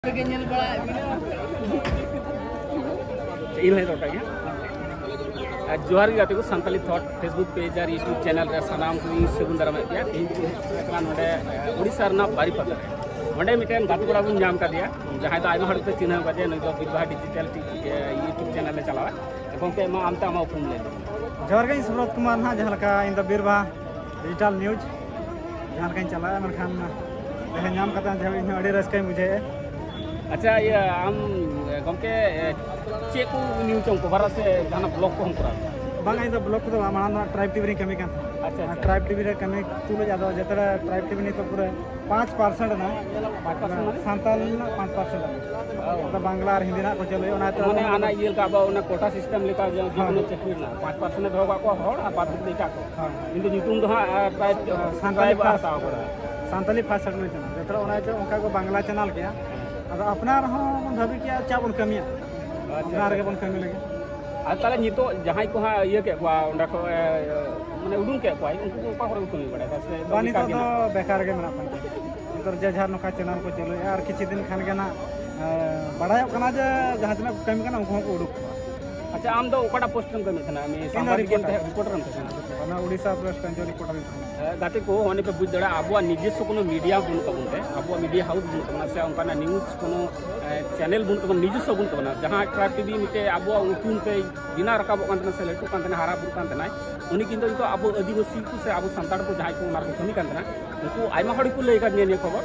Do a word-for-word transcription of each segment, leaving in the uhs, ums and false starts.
जोहार गाते को संताली थॉट फेसबुक पेज और यूट्यूब चैनल रे सनाम को सगुन दाराम गया तीन नोडे ओडिशा रना बारीपदा रे मिटेन गाते कोड़ा बुन जाम का दिया जहां तो आइमा हड़ते चिन्ह का जे नई तो बिरबाहा डिजिटल यूट्यूब चैनल ले चलावा गंके मा आमता मा फोन ले जोहार गई सुब्रत कुमार ना जहां का in the Birbaha digital news जहां का चला मनखान देह नाम कता जे इन अडी रस्के मुझे अच्छा ये आम गंके चे को न्यूज को बारा से जाना ब्लॉग को हम करा बांगा इन द ब्लॉग को माना ट्राइब टीवी रे कमी कान अच्छा ट्राइब टीवी रे कमी तुलो जादो जतरा ट्राइब टीवी नि तो पूरे पाँच परसेंट ना संताल ना पाँच परसेंट तो बांग्ला और हिंदी ना को चले ओना तो माने आना ये का बा ओना कोटा सिस्टम लेका जो जीवन चेकरी ना पाँच परसेंट धोगा को होड़ आ बाद में का को किंतु नितुम दो ट्राइब संताली भाषा पड़ा संताली भाषा में जतरा ओना तो उनका को बांग्ला चैनल के अब अपना रहो धबी के चा बन कमिया अपना रे बन कमी लगे आ ताले नितो जहां को हा ये के को ओंडा को माने उडुन के को उनको को करे कमी बड़ा से बानी तो बेकार के मना पन इतर जे झार नका चैनल को चलो यार किछि दिन खान के ना बड़ाय कना जे जहां तना कमी कना उनको को उडुक अच्छा आम दो ओकटा पोस्ट कम कमी थना मी सांबार के रिपोर्टर हम थना ना ओडिशा प्रेस कंजो रिपोर्टर गाते को होने पे बुझ दड़ा आबुआ निजेस्व कोनो मीडिया बुन तबनते आबुआ मीडिया हाउस बुन तबना से उनका न्यूज कोनो चैनल बुन तबन निजेस्व बुन तबना जहां ट्राइब टीवी मिटे आबुआ उकुन पे बिना रकाब कान से लेटू कान हारा बुन कान तना उनी किंतु तो आबो आदिवासी को से आबो संताड़ को जहां को मार को कमी कान तना उनको आइमा हड़ी को लेका ने खबर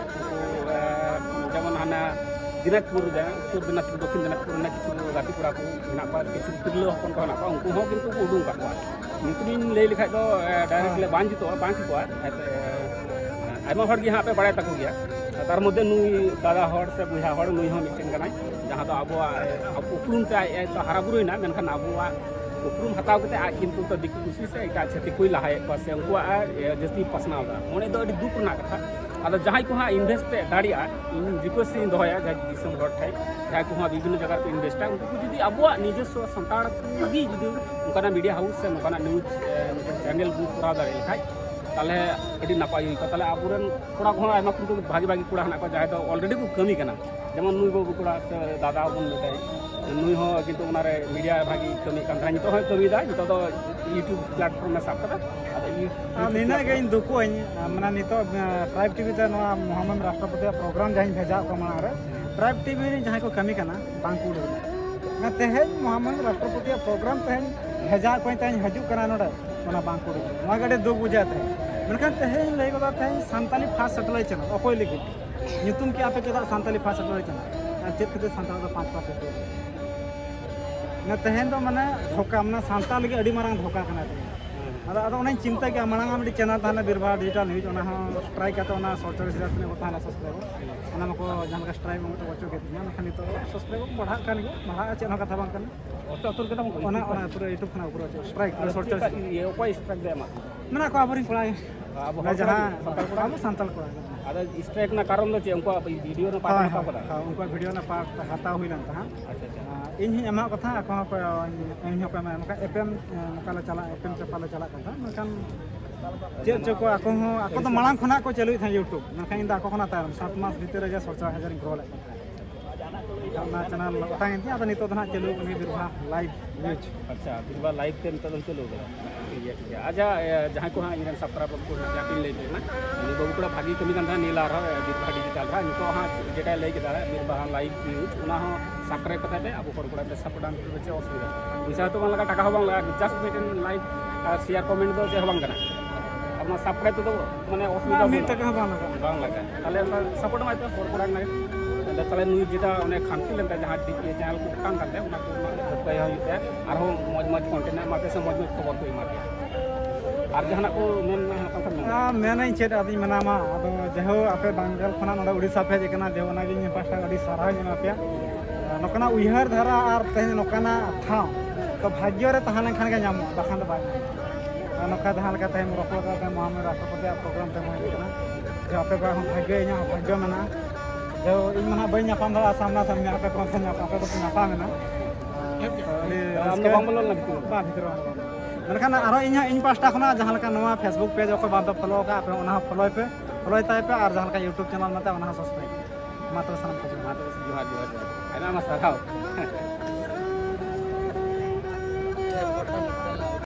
जेमन हाना दिनाजपुर उत्तर दिनाजपुर दक्षिण दिनाजपुर ना किछु गाती पुरा को ना पा किछु तिरलो हपन को ना पा उनको हो किंतु को उडुं का नितुमिन ले लिखा तो डायरेक्ट ले बांज तो बांज को आइमा हड़ gi हां पे बड़ा तक गया तार मध्य नुई दादा हड़ से बुहा हड़ नुई हो मिटिंग कना जहां तो आबो उपरुम चाय तो हारा बुरुई ना मेनखान आबोआ उपरुम हताव कते आ किंतु तो दिकु खुशी से एका छति कोई लाहाय पासे उनको जस्ती पसनाव दा मोने दो दुख ना कथा आदो जहां को हां इन्वेस्ट दाड़िया इन रिक्वेस्ट इन दोया जहां दिसम हड़ ठाई जहां को हां विभिन्न जगह पे इन्वेस्ट उनको जदी आबोआ निजस्व संताड़ भी जदी उनका मीडिया हाउस से उनका न्यूज चैनल बुक करा दाड़े खाय ताले अडी नापाय हुई ताले आबुरन कोड़ा को आमा कुटु भागी भागी कोड़ा हना को जाय तो ऑलरेडी को कमी कना जेमन नुई बाबू कोड़ा दादा बन बताय नुई हो किंतु उनारे मीडिया भागी कमी कान था नितो हो कमी दा नितो तो यूट्यूब प्लेटफॉर्म में साफ करा निना के इन दुको माने नितो ट्राइब टीवी ते नवा मोहम्मद राष्ट्रपति प्रोग्राम जहां भेजा को माना रे ट्राइब टीवी जहां को कमी कना बांकु ना तेहे मोहम्मद राष्ट्रपति प्रोग्राम तेहे भेजा को तेहे हजू कना नोडा ओना बांकु ना गडे दुख बुझाते मनखान तेहे लई को तेहे संताली फास्ट सैटेलाइट चैनल अकोय लेके नितुम के आपे केदा Santali fast satellite channel check के संताल तो पाँच परसेंट ना तेहेन तो माने धोखा माने संताल लगे अडी मारंग धोखा कना अदा अदा ओना चिंता के मांगा मिडी चैनल थाना बिरबाहा डिजिटल न्यूज ओना हो स्ट्राइक काते ओना सत्ताईस हजार ने बताना सब्सक्राइब ओना मको जहां का स्ट्राइक मको बचो के ना खानी तो सब्सक्राइब बढ़ा कान के बढ़ा चैनल कथा बांग कन तो अतुल के ओना ओना पूरा यूट्यूब खाना पूरा स्ट्राइक सत्ताईस ये कोई स्ट्राइक दे मा मना को आबरी कोड़ा अब जहां संताल कोड़ा हम संताल कोड़ा अदा स्ट्राइक ना कारण दो उनको वीडियो ना पार्ट हता कोड़ा हां उनको वीडियो ना पार्ट हता हुइलन ता अच्छा अच्छा इन ही एमा कथा को पे इन ही पे मका एफएम मकाला चला एफएम से पाले चला कथा मकान जे जे को आको हो आको तो मांग खना को चलुई था यूट्यूब मकान इंदा आको खना तार सात मास भीतर रे सत्तर हजार ग्रोल ना चैनल लटा इंती आता नितो धना चलु कनी बिरबाहा लाइव न्यूज अच्छा बिरबाहा लाइव के नितो चलु ठीक है ठीक है अच्छा जहां को हां इन सब्सक्राइब को जापिन ले ना नि बाबू कोड़ा भागी कमी कान नीला रहा बिरबाहा डिजिटल रहा नितो हां जेटा ले के दारा बिरबाहा लाइव न्यूज उना हो सब्सक्राइब करते आबो कोड़ कोड़ा पे सपोर्ट आन के असुविधा पैसा तो लगा टाका हो बांग लगा जस्ट मिटन लाइक शेयर कमेंट दो जे हो बांग कना अपना सब्सक्राइब तो माने असुविधा मिट तक बांग लगा बांग लगा ताले सपोर्ट माइते कोड़ कोड़ा ना ताले नुई जेटा ओने खांती लेनता जहां चैनल को काम करते उना को कय होते आर हो मज मज कंटेंट माते से मज मज खबर को इमा आर जहां को मेन आ मेन इन चेट आदि मनामा अदो जेहो आपे बांगल खना नडा उड़ीसा पे जेकना जेहो ना गिन पास्टा गाड़ी सारा गिन आपे नकना उयहर धारा और तेहन नकना था तो भाग्य रे तहान खान के नाम बखान बा नका धान का तेम रखो का मोहम्मद राष्ट्रपति प्रोग्राम ते मोय कना जे आपे बा हम भाग्य इन भाग्य मना जो इन मना बई नापाम दा सामना सामने आपे को से नापाम आपे तो नापाम ना हमने बांगबल लगतो बा भीतर मनखान आरो इन इन पास्टा खना जहां लका नवा फेसबुक पेज को बा फॉलो का आपे ओना फॉलो पे फॉलो ताय पे और जहां का यूट्यूब चैनल मते ओना सब्सक्राइब मा तो सनम को मा तो जोहार जोहार जोहार आयमा आयमा साराव